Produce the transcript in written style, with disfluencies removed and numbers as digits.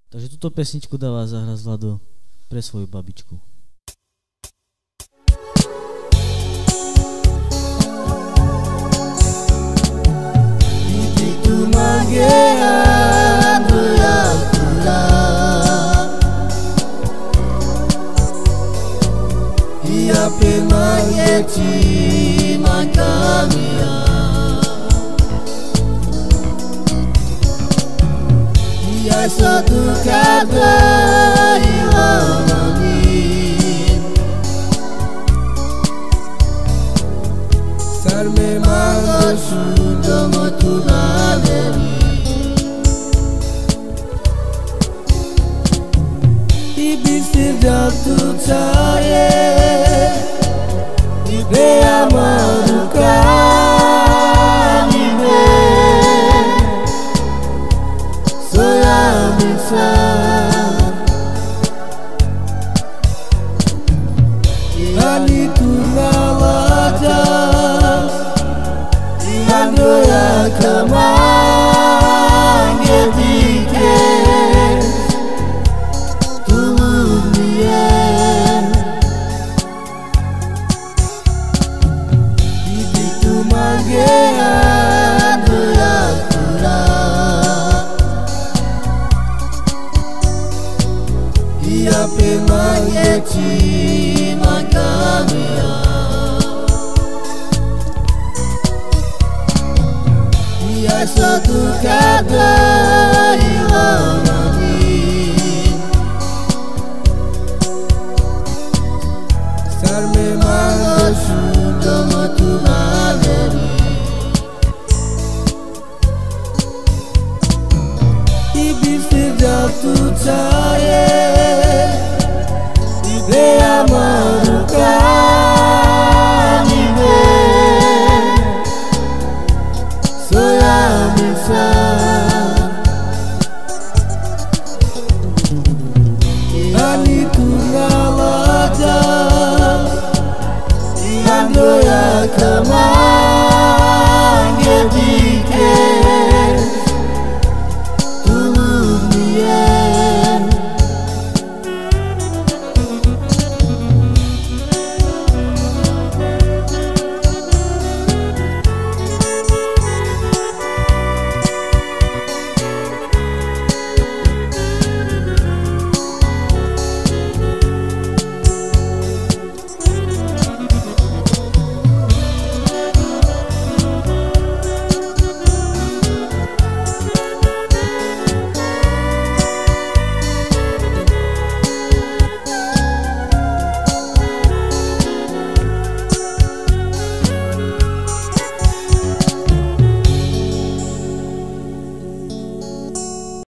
Takže túto pesničku dáva zahrať Vlado pre svoju babičku. Satu kata ilanin Sar memang sudah metunaneri Ibisir jatuh saya Ibe amarukan Ibe Soya bisa Ani tunawajah Andro jaka mangetike Tulumien Ibitu mangean Andro Ia pemangeti makamia Ia satu kata ilamani Sar memang sudah metunaneri Ibis jatuh cahaya